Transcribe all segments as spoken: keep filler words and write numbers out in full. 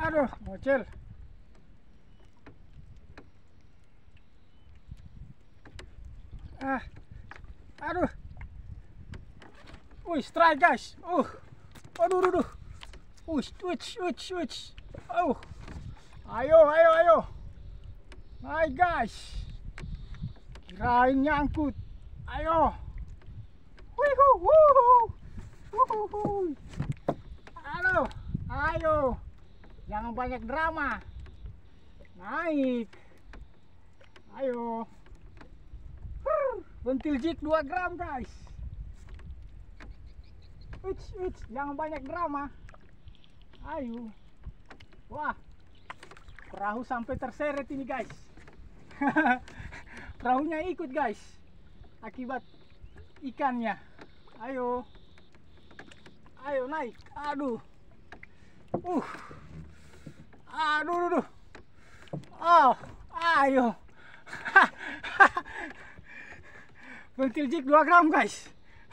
Aduh, ngocel. Ah. Aduh. Wih, strike guys. Uh. Aduh, aduh, aduh. Wih, wih, wih, wih. Oh. Ayo, ayo, ayo. Naik guys. Kirain nyangkut. Ayo. Wihu, wuhu. Wuhu. Aduh, ayo. Jangan banyak drama. Naik. Ayo. Bentil jig dua gram guys. Uits, uits, jangan banyak drama. Ayo. Wah. Perahu sampai terseret ini guys. Perahunya ikut guys. Akibat ikannya. Ayo. Ayo naik. Aduh. Uh. Aduh, aduh, aduh. Oh, ayo. Bentil jig dua gram guys.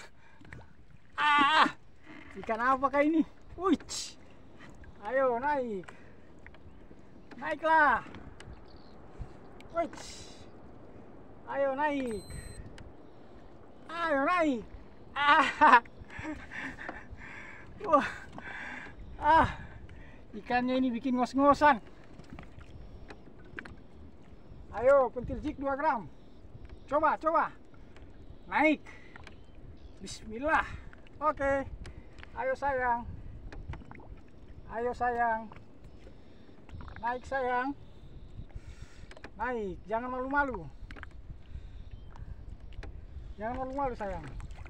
Ah, ikan apakah ini? Wih. Ayo naik. Naiklah. Wih. Ayo naik. Ayo naik. Ah. Wah. Ah. Ikannya ini bikin ngos-ngosan. Ayo, pentil jig dua gram. Coba, coba. Naik. Bismillah. Oke. Ayo sayang. Ayo sayang. Naik sayang. Naik. Jangan malu-malu. Jangan malu-malu sayang.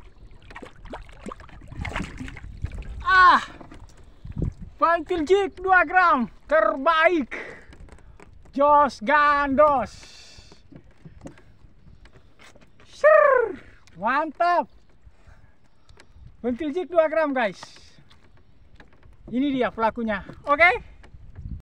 Ah. Pentil jig dua gram. Terbaik. Jos gandos. Sir. Mantap. Bentil jig dua gram guys. Ini dia pelakunya. Oke.